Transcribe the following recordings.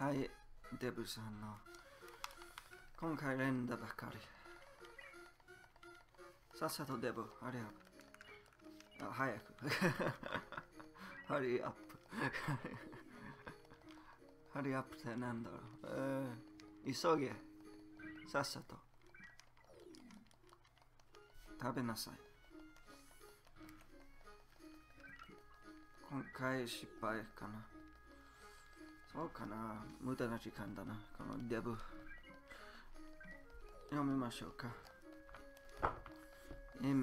はい、デブさんの今回連打ばかり。さっさとデブ、あれや。早く。ハリーアップ。ハリーアップってなんだろう。急げ。さっさと。食べなさい。今回失敗かな。そうかな。無駄な時間だな。このデブ。読みましょうか。永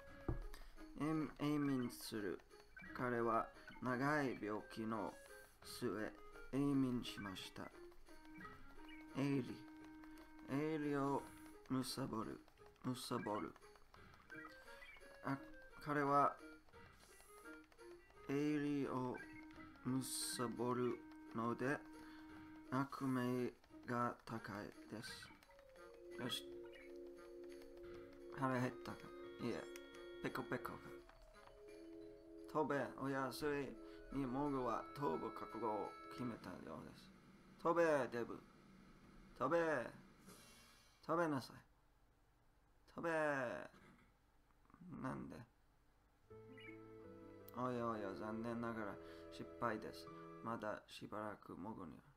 眠する。彼は長い病気の末、永眠しました。営利をむさぼる。彼は営利をむさぼるので、悪名が高いです。よし。腹減ったか。いえ、ペコペコか。飛べ、おやすいにモグは飛ぶ覚悟を決めたようです。飛べ、デブ。飛べなさい。飛べなんでおいおいお、残念ながら失敗です。まだしばらくモグには。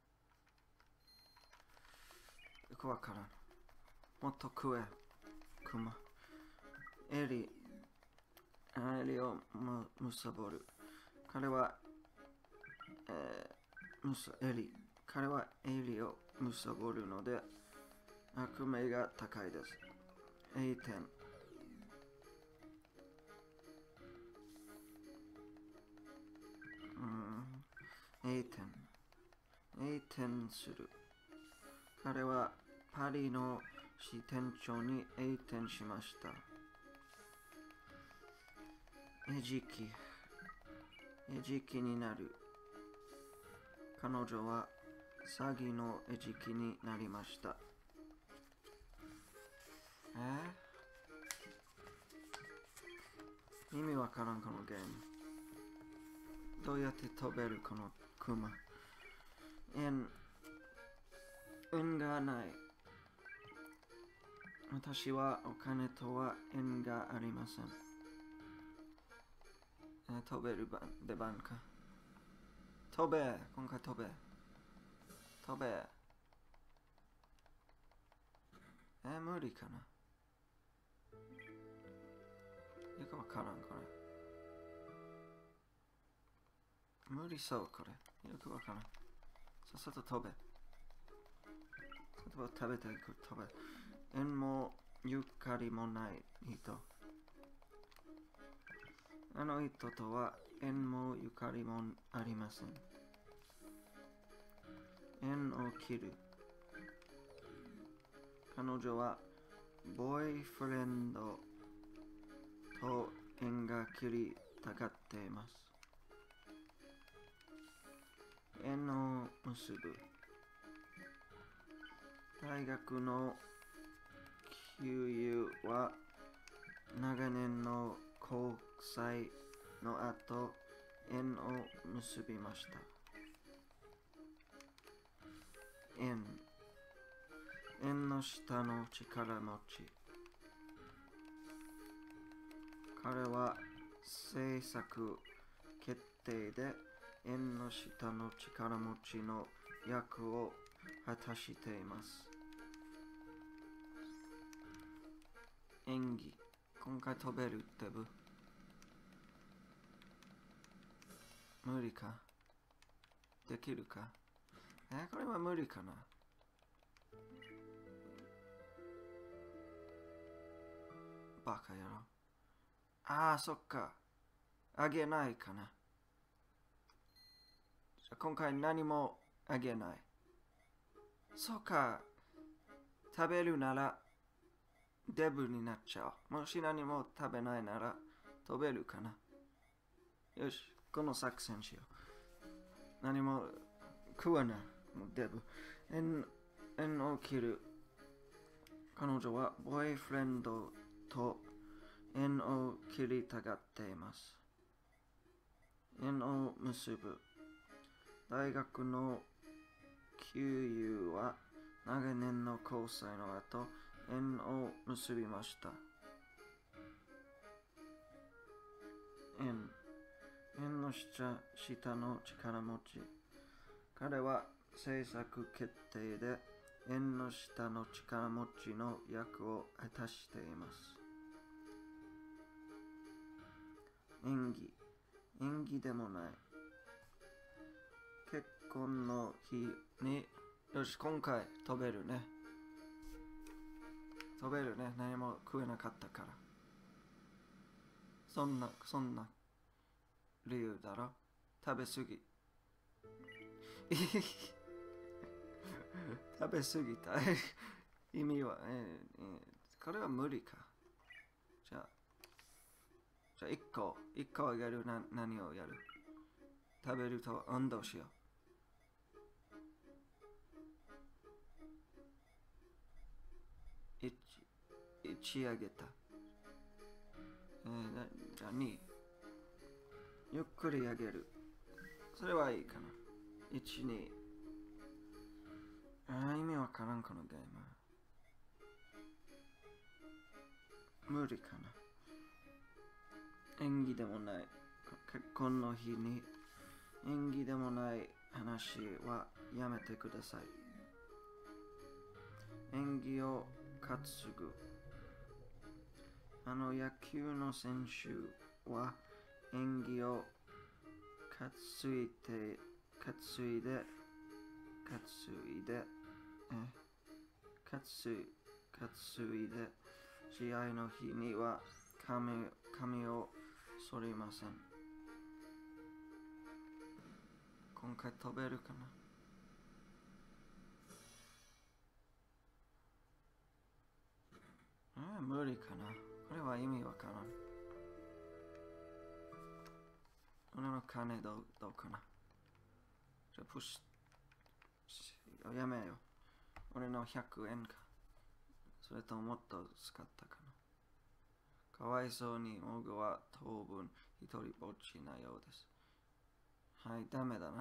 よくわからん。もっと食え、クマ。エリをむさぼる。彼は、エリをむさぼるので、悪名が高いです。栄転する。彼はパリの支店長に栄転しました。餌食になる。彼女は詐欺の餌食になりました。意味わからんこのゲーム。どうやって飛べるこのクマ。運がない。私はお金とは縁がありません。飛べる出番か。飛べ、今回飛べ。無理かな。よくわからんこれ。無理そうこれ。よくわからん。さっさと飛べ。食べたいこと飛べ。縁もゆかりもない人。あの人とは縁もゆかりもありません。縁を切る。彼女はボーイフレンドと縁が切りたがっています。縁を結ぶ。大学の給油は長年の交際の後、縁を結びました。縁の下の力持ち。彼は政策決定で縁の下の力持ちの役を果たしています。演技。今回飛べるってぶ。無理か。できるか。これは無理かな。バカ野郎。そっか。あげないかな。今回何もあげない。そうか。食べるならデブになっちゃう。もし何も食べないなら飛べるかな。よし、この作戦しよう。何も食わない。デブ。縁を切る。彼女はボーイフレンドと縁を切りたがっています。縁を結ぶ。大学の旧友は長年の交際の後、縁を結びました。縁の下の力持ち。彼は政策決定で縁の下の力持ちの役を果たしています。縁起でもない。結婚の日に、よし、今回飛べるね。何も食えなかったから。そんな理由だろ。食べ過ぎ。食べ過ぎた。意味は、これは無理か。じゃあ1個あげる。何をやる？食べると運動しよう。1あげた。じゃあ2。ゆっくりあげる。それはいいかな。1、2。意味わからんこのゲーム。無理かな。縁起でもない。結婚の日に縁起でもない話はやめてください。縁起を担ぐ。野球の選手は縁起を担いで試合の日には髪を剃りません。今回飛べるかな？無理かな。これは意味わからん。俺の金どうかな。じゃあやめよう。俺の100円か。それともっと使ったかな。かわいそうにモグは当分一人ぼっちなようです。はい、ダメだな。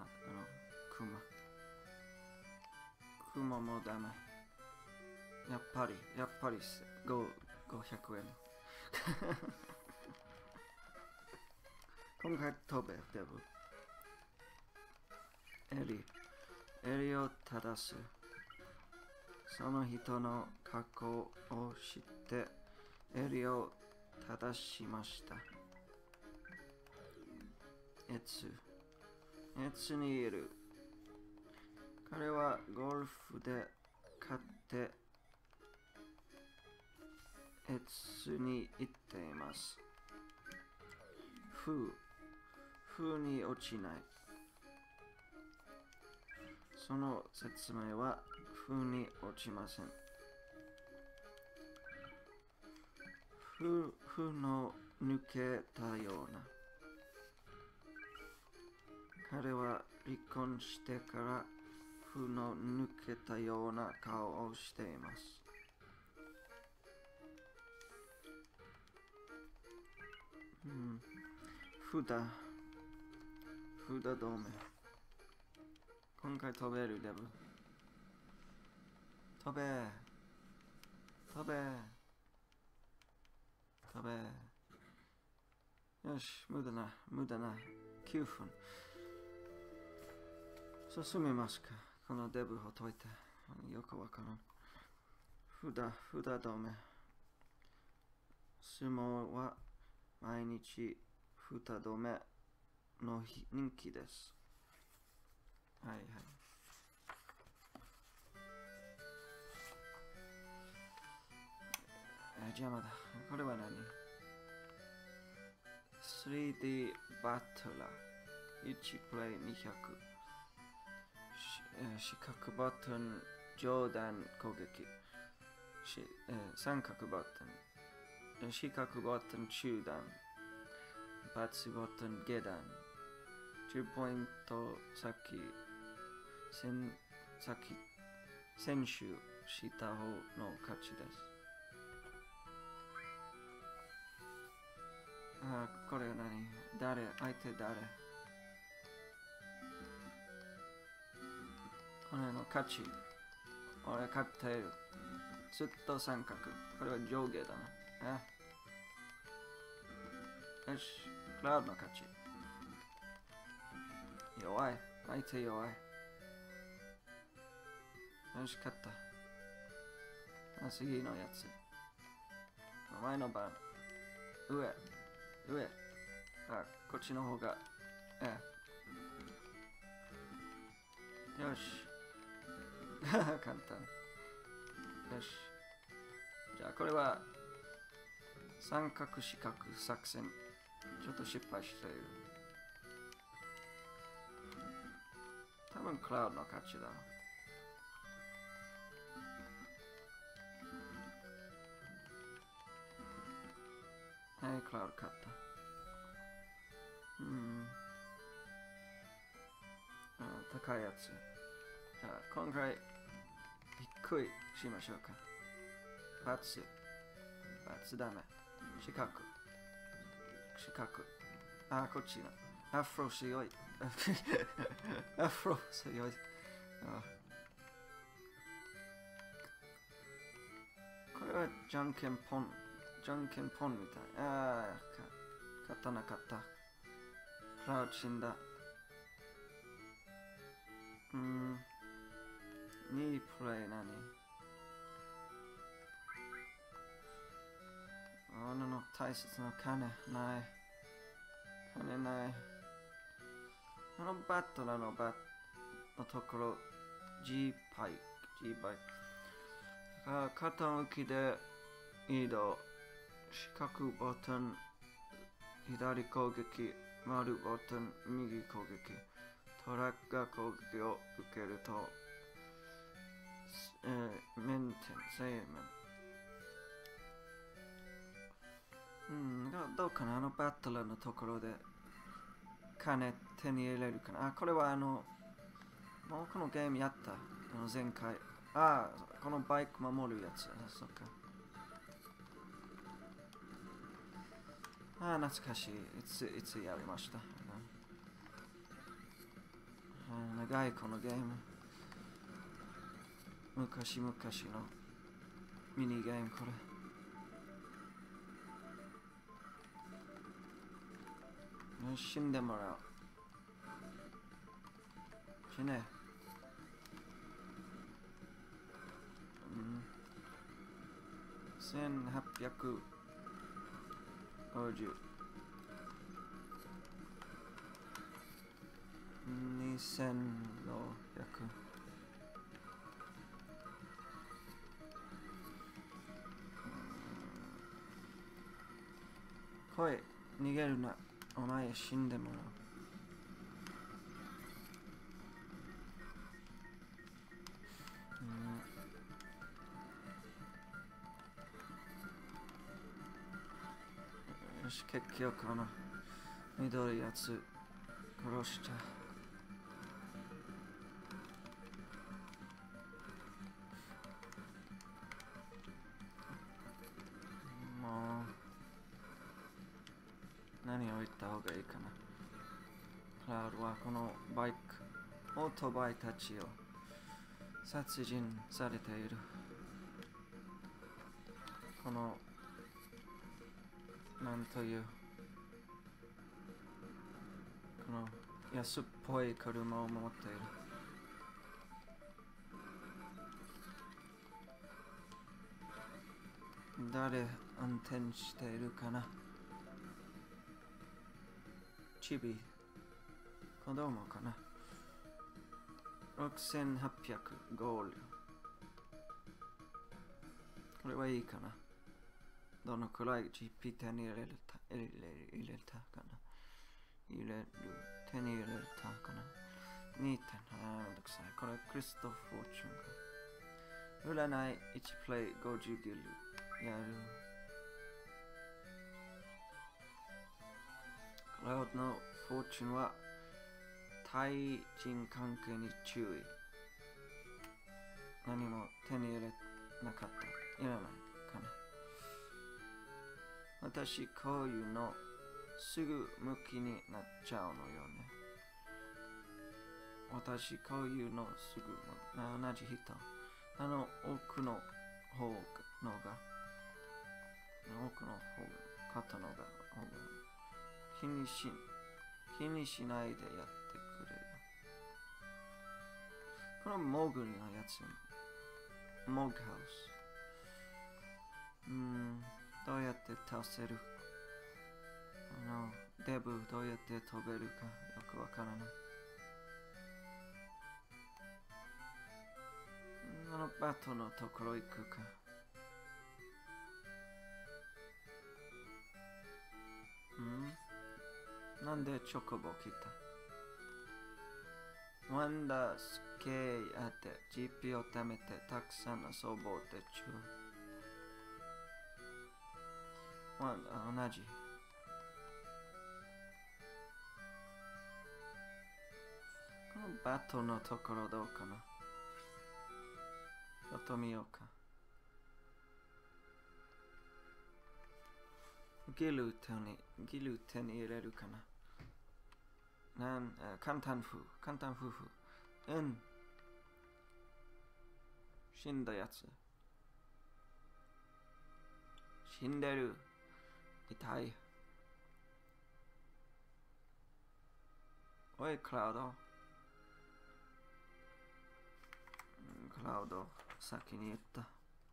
クマもダメ。やっぱり500円。今回飛べ、デブ。襟を正す。その人の過去を知って襟を正しました。越にいる。彼はゴルフで勝って越に行っています。風に落ちない。その説明は風に落ちません。風の抜けたような。彼は離婚してから風の抜けたような顔をしています。札止め。今回飛べるデブ。飛べ。よし、無駄な。9分。進めますか。このデブを解いて。よくわからん。札止め。相撲は毎日札止めの人気です。はい。邪魔だ。これは何？ 3D バトラー。1プレイ200。四角ボタン上段攻撃。三角ボタン。四角ボタン中段。バツボタン下段。10ポイント選手した方の勝ちです。これは相手誰？ 俺の価値。俺勝っている。ずっと三角。これは上下だな。よし。クラウドの勝ち。弱い。相手弱い。よし、勝った。次のやつ。お前の番。上。こっちの方が。よし。簡単。よし。じゃあこれは三角四角作戦。ちょっと失敗している。多分クラウドの勝ちだ。はい、クラウド勝った。高いやつ。じゃあ、今回、低いしましょうか。バツダメ。四角。こっちの。アフロ強い。アフロ強い。これはじゃんけんぽんみたい。勝たなかった。クラウド死んだ。2プレイ何？俺の大切な金ない。バットのところ G バイク。傾きで移動。四角ボタン。左攻撃。丸ボタン。右攻撃。トラックが攻撃を受けると、メンテン。どうかなバトルのところで金手に入れるかな。これはもうこのゲームやった。前回。このバイク守るやつ。そっか。懐かしい。いつやりました。長いこのゲーム。昔のミニゲームこれ。死んでもらう。死ね。1850。2600。来い、逃げるな。お前死んでもらう。よし、結局この緑やつ殺した。もう何を言った方がいいかな。クラウドはこのバイク、オートバイたちを殺人されている。このなんというこの安っぽい車を持っている。誰運転しているかな。チビ子供かな。6800ゴール。これはいいかな。どのくらい GP 手に入れたかな。手に入れたかな。2.7 めんどくさい。これクリストフ・フォーチュンが。占い1プレイ50ギルやる。クラウドのフォーチュンは対人関係に注意。何も手に入れなかった。いらないかな。私こういうのすぐ向きになっちゃうのよね。 私、こういうのすぐ同じ人。奥の方のが、奥の方のが、気にしないでやってくれよ。このモグリのやつ、モグハウス。どうやって倒せる？デブどうやって飛べるかよくわからない。バトのところ行くか。なんでチョコボ来た？ワンダスケーあって GP を貯めてたくさん遊ぼうってちゅう。ワンダ同じ。このバトのところどうかな？ちょっと見ようか。ギル手に入れるかな？簡単夫婦。死んだやつ。死んでる。痛い。おい、クラウド。先に言った。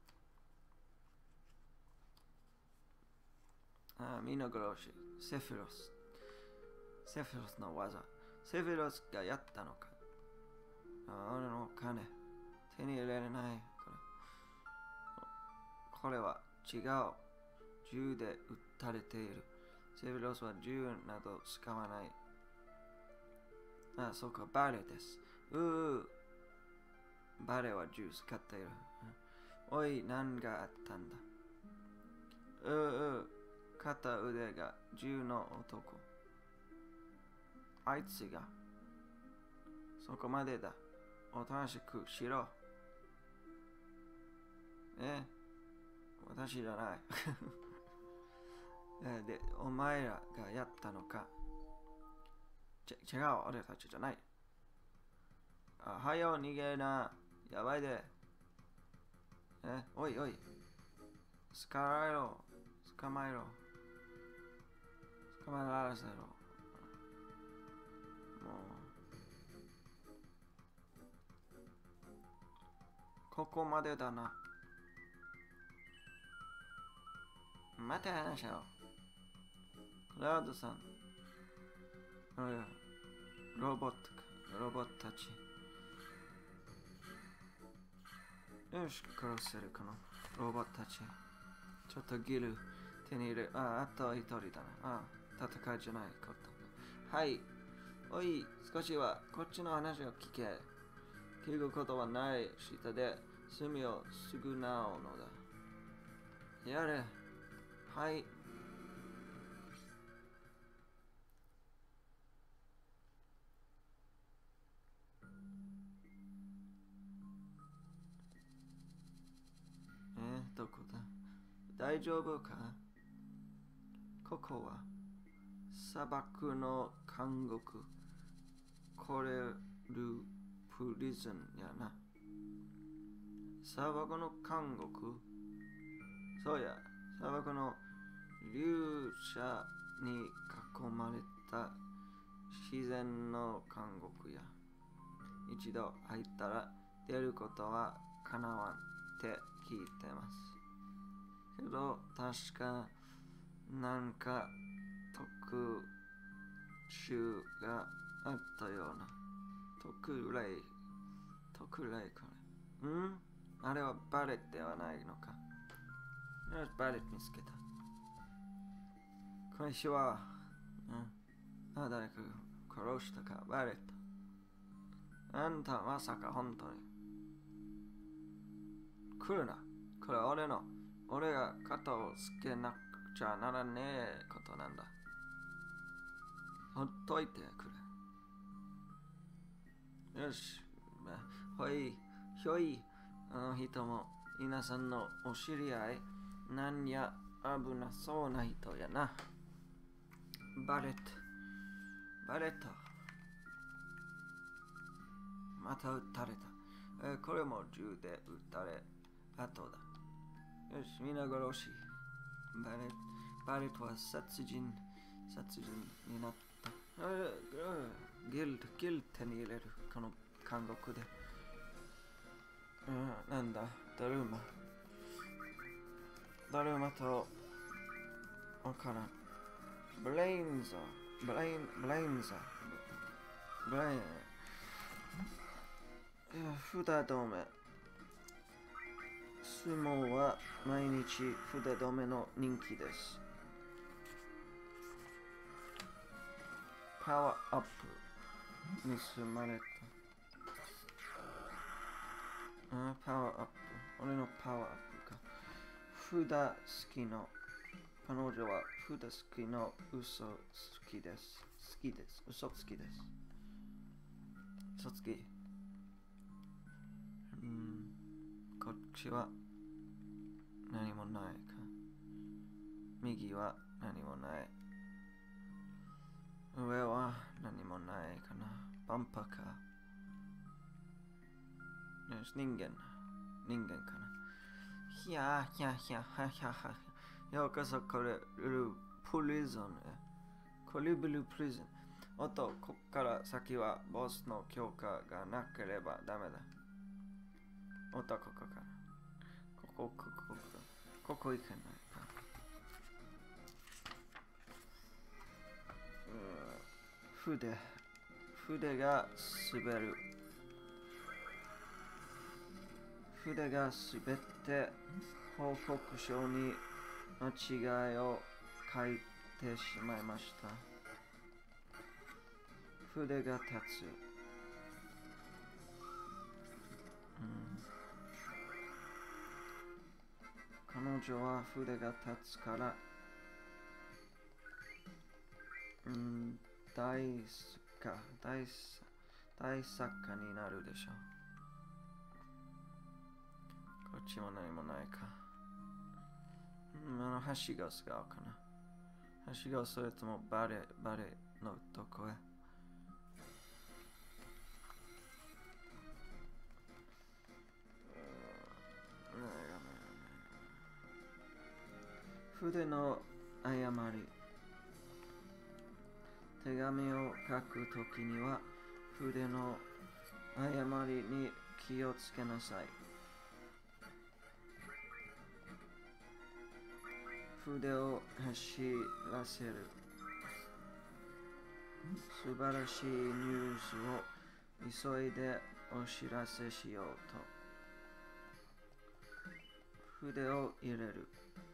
ミノグロシ、セフィロスの技。セフィロスがやったのか。俺の金。手に入れれない。これは違う。銃で撃たれている。セフィロスは銃など使わない。そうか、バレです。バレは銃使っている。おい、何があったんだ？片腕が銃の男。あいつが。そこまでだ。おとなしくしろ。私じゃない。で、お前らがやったのか。違う、俺たちじゃない。はよ、逃げな。やばいで。おい。捕まえろ。捕まらせろ。もう。ここまでだな。また話を。クラウドさん。ロボットたち。よし、殺せるかな。ロボットたち。ちょっとギル手に入れ。あと一人だな。戦いじゃないこと。はい。おい、少しはこっちの話を聞け。聞くことはない。下で罪を償うのだ。やれ。はい。どこだ？大丈夫か？ここは砂漠の監獄。コレルプリズンやな。砂漠の監獄？そうや、砂漠の流者に囲まれた自然の監獄や。一度入ったら出ることはかなわんって聞いてます。けど確かなんか特集があったような。特例かね。あれはバレットではないのか。よし、バレット見つけた。こんにちは。誰か殺したか、バレット。あんたまさか本当に。来るな。これは俺が肩をつけなくちゃならねえことなんだ。ほっといてくれ。よし。ひょい。あの人も皆さんのお知り合い。なんや危なそうな人やな。バレット。 また撃たれた。これも銃で撃たれ、後だ。よし、皆殺し。バレットは殺人になった。ギル手に入れる。この監獄で。なんだ、ダルマと、わからん。ブレインザ。札止め。相撲は毎日札止めの人気です。パワーアップ。盗まれた。パワーアップ。俺のパワーアップか。札好きの。彼女は札好きの嘘好きです。嘘好きです。嘘つき。こっちは何もないか。右は何もない。上は何もないかな。バンパか。よし、人間かな。ひゃようこそこれるプリズンへ。コリブルプリズン。こっから先はボスの許可がなければダメだ。ここから。ここ行けないか。筆が滑る。筆が滑って報告書に間違いを書いてしまいました。筆が立つ。彼女は筆が立つから、大作家になるでしょう。こっちも何もないか。はしご使うかな。はしごそれともバレのとこへ。筆の誤り。手紙を書くときには筆の誤りに気をつけなさい。筆を走らせる。素晴らしいニュースを急いでお知らせしようと。筆を入れる。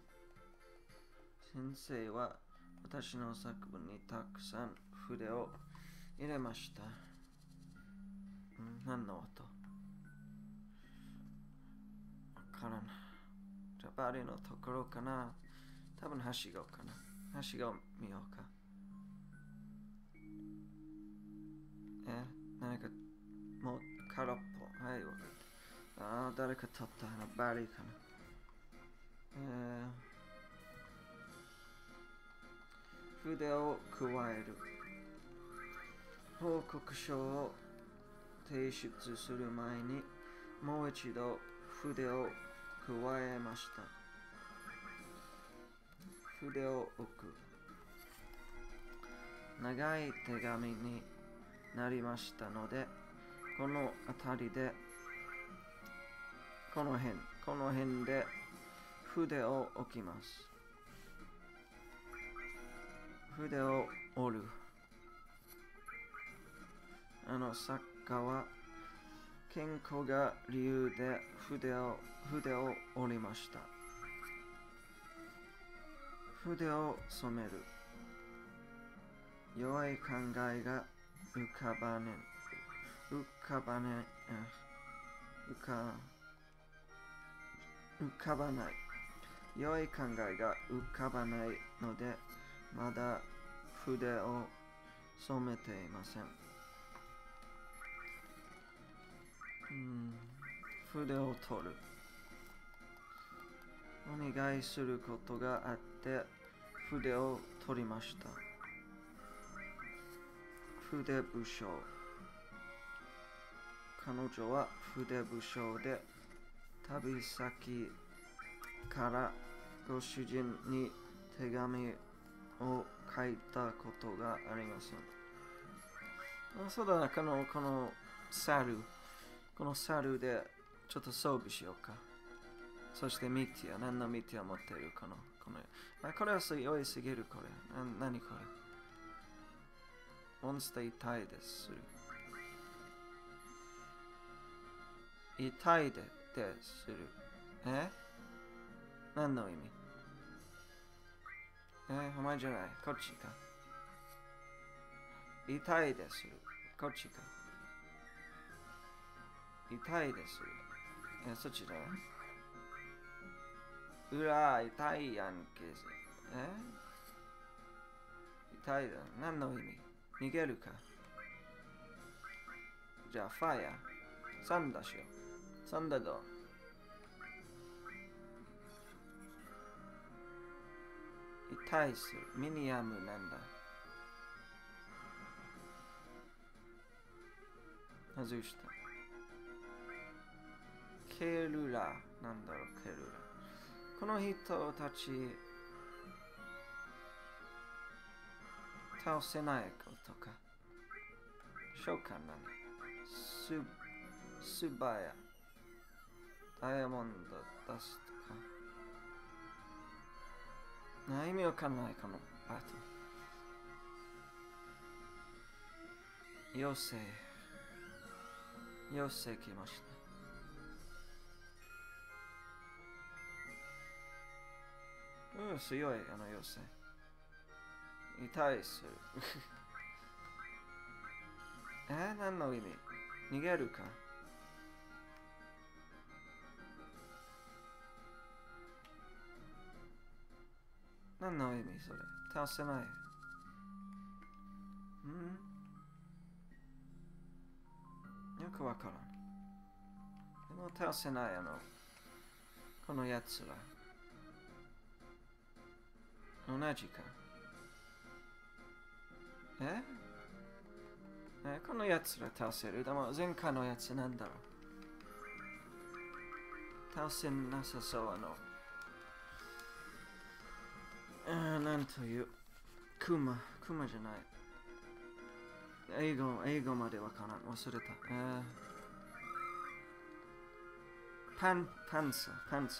先生は私の作文にたくさん筆を入れました。何の音？わからん。じゃあバリのところかな。多分はしごかな。はしご見ようか。何かもう空っぽ。はい、わかった。誰か取った。バリかな。筆を加える。報告書を提出する前にもう一度筆を加えました。筆を置く。長い手紙になりましたので、この辺りで、この辺で筆を置きます。筆を折る。作家は健康が理由で筆を折りました。筆を染める。良い考えが浮かばない。良い考えが浮かばないので、まだ筆を染めていません。筆を取る。お願いすることがあって筆を取りました。筆部署。 彼女は筆武将で旅先からご主人に手紙を書いたことがありません。そうだな、この猿でちょっと装備しようか。そしてミティア、何のミティア持ってるこれは良いすぎるこれ。何これ。モンスター痛いです。痛いでする。何の意味？お前じゃない。こっちか。痛いでする。こっちか。痛いでする。そっちだ。痛いやんけ。痛いだ。何の意味？逃げるか。じゃあ、ファイヤー。サンダーしよう。サンダード。痛いする。ミニアムなんだ。外した。ケルラ。なんだろう、ケルラ。この人たち、倒せないことか。召喚なの。スバヤ。ダイヤモンド出すとか。意味わかんない、このバトル。妖精来ました。強い、妖精。痛いする。何の意味？逃げるか？何の意味それ？倒せない。よくわからん。でも倒せないこのやつら。同じか。このやつら倒せる。でも前回のやつなんだろう。倒せなさそうなんという。クマじゃない。英語までわからん。忘れた。パンツァか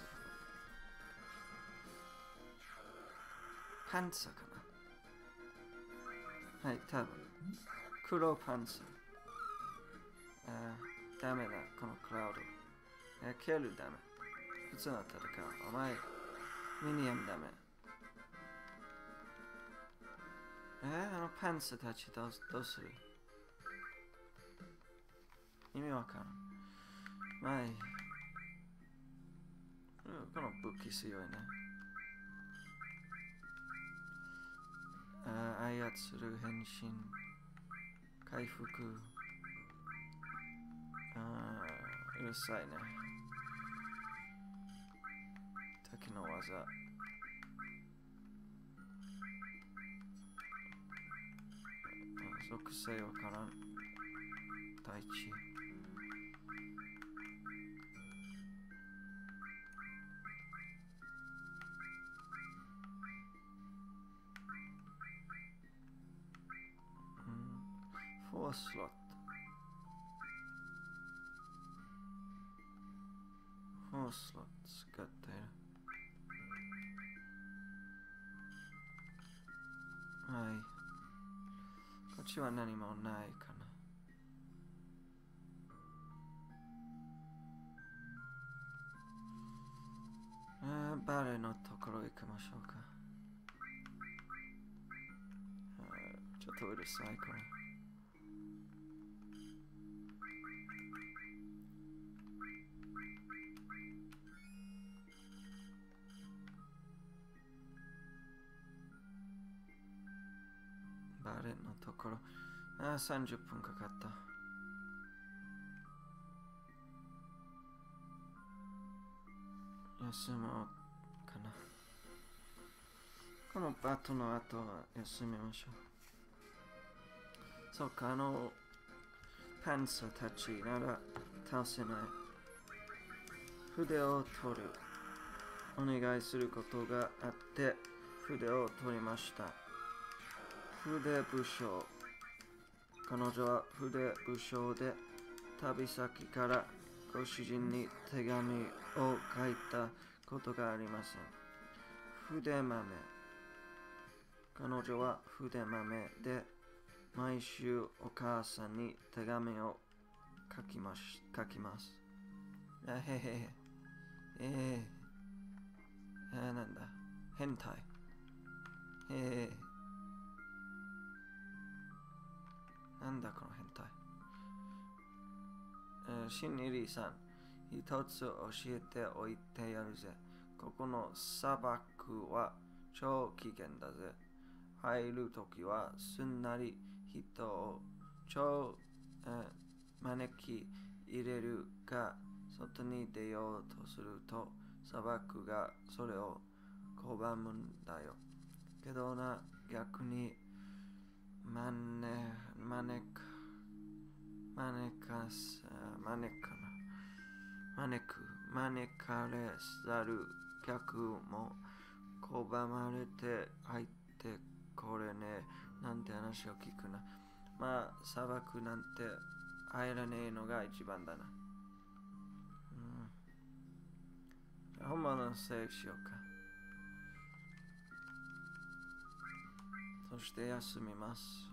な。はい、多分。黒パンツァ。ダメだ、このクラウド。ケルダメ。普通の戦う。お前、ミニアムダメ。パンツたちどうする？意味わからん。この武器強いね。操る変身。回復。うるさいね。敵の技。属性わからん。大地。フォースロット。使っている。はい。こっちは何もないかな。バレのところ行きましょうか。ちょっとうるさいこれ。バレのところ。30分かかった。休もうかな。このバトの後は休みましょう。そうか、 パンサーたちなら倒せない。筆を取る。お願いすることがあって筆を取りました。筆武将。彼女は筆武将で旅先からご主人に手紙を書いたことがありません。筆豆。彼女は筆豆で毎週お母さんに手紙を書きます。あへへなんだ。変態。なんだこの変態。シンニリーさん、一つ教えておいてやるぜ。ここの砂漠は超危険だぜ。入るときはすんなり人を超、招き入れるが、外に出ようとすると砂漠がそれを拒むんだよ。けどな、逆に招かれざる客も拒まれて入ってこれねなんて話を聞くな。まあ砂漠なんて入らねえのが一番だな。本物のせいしようか。そして休みます。